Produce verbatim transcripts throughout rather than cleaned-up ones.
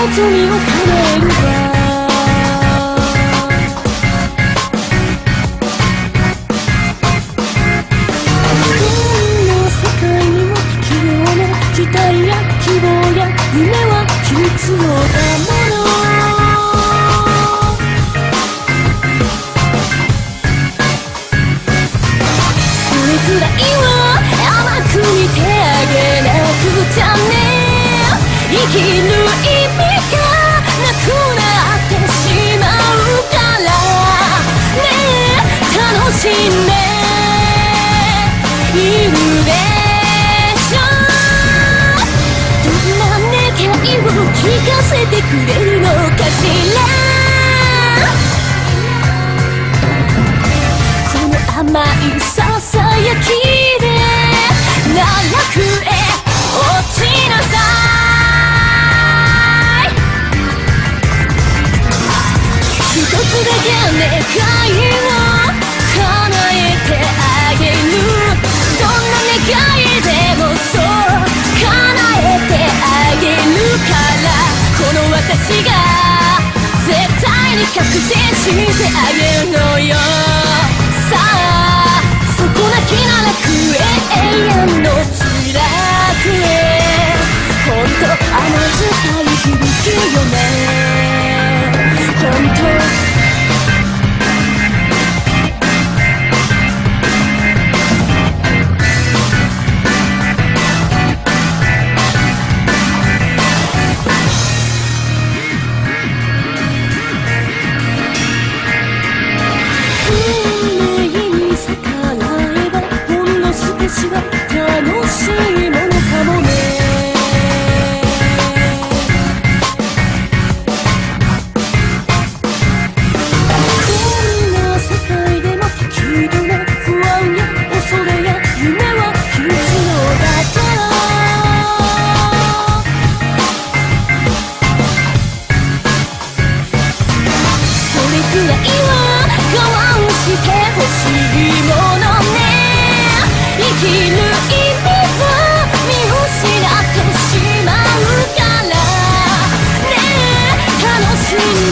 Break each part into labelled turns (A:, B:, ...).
A: 望みを叶えるわ。どんな世界にも適量な期待や希望や夢は必要だもの。それくらいは甘く見てあげなくちゃね。生きる意味がなくなってしまうからね。楽しんでいるでしょ。どんな願いを聞かせてくれるのかしら。この甘いささやきで奈落へ落ちなさい。一つだけ願いを叶えてあげる。どんな願いでもそう叶えてあげるから。この私が絶対に確信してあげるのよ。さあそこなきならくへ永遠の辛くへ。ほんと甘酸っぱい響きよね。ほんと運命に逆らえばほんの少しは楽しいものかもね。こんな世界でもきっとね不安や恐れや夢は必要だから。それくらいは我慢してほしいものね。生きる意味は見失ってしまうからね。楽しんで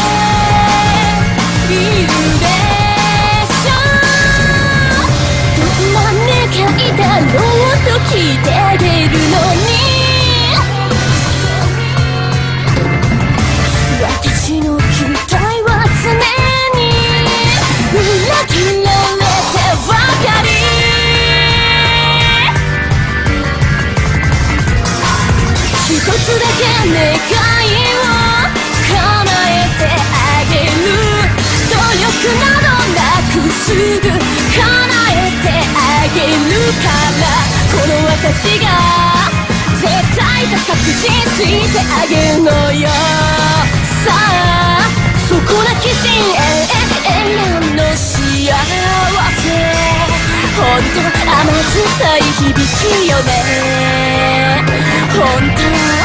A: いるでしょ。どんな願いだろうと聞いてあげるのに。私の期待は常に裏切られてばかり。一つだけ願いを叶えてあげる。努力などなくすぐ叶えてあげるから。この私が絶対と確信してあげるのよ。さあそこなき真永遠の幸せ。ほんと甘酸っぱい響きよね。ほんと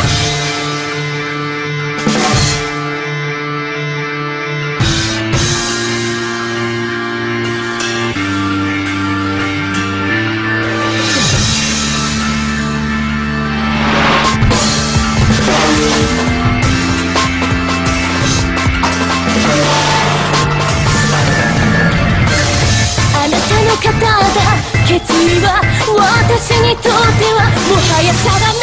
A: 方だ決意は私にとってはもはや定め。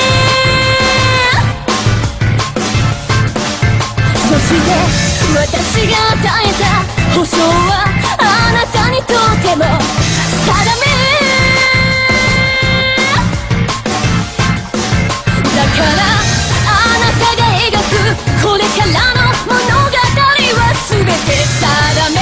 A: そして私が与えた保証はあなたにとっても定め。だからあなたが描くこれからの物語は全て定め。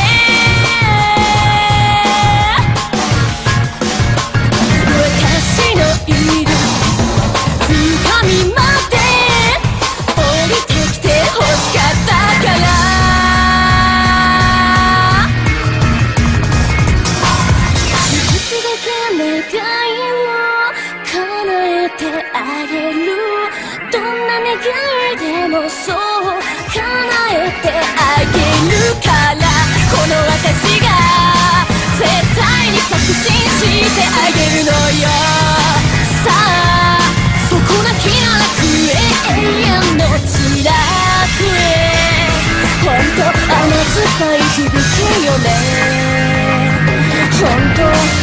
A: よね。本当